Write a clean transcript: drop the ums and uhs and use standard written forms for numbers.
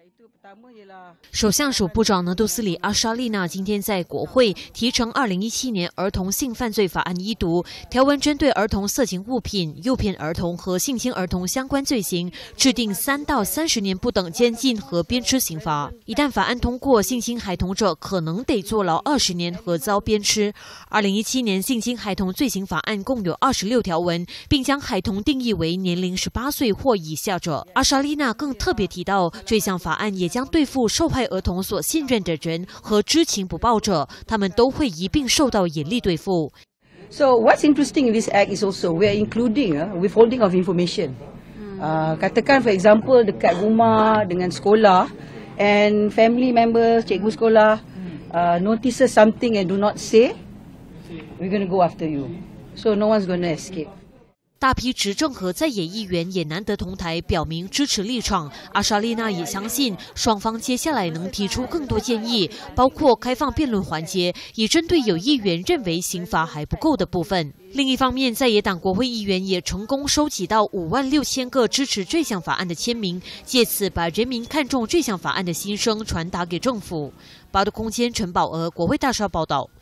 首相署部长拿督斯里阿莎丽娜今天在国会提呈2017年儿童性犯罪法案一读，条文针对儿童色情物品、诱骗儿童和性侵儿童相关罪行，制定3到30年不等监禁和鞭笞刑罚。一旦法案通过，性侵孩童者可能得坐牢20年和遭鞭笞。2017年性侵孩童罪行法案共有26条文，并将孩童定义为年龄18岁或以下者。阿莎丽娜更特别提到，这项法案也将对付受害儿童所信任的人和知情不报者，他们都会一并受到严厉对付。 So what's interesting in this act is also we are including withholding of information. Katakan for example dekat rumah dengan sekolah and family members, cikgu sekolah notices something and do not say, we're going to go after you. So no one's going to escape. 大批执政和在野议员也难得同台表明支持立场。阿莎丽娜也相信双方接下来能提出更多建议，包括开放辩论环节，以针对有议员认为刑罚还不够的部分。另一方面，在野党国会议员也成功收集到56000个支持这项法案的签名，借此把人民看重这项法案的心声传达给政府。报道空间陈宝娥，国会大厦报道。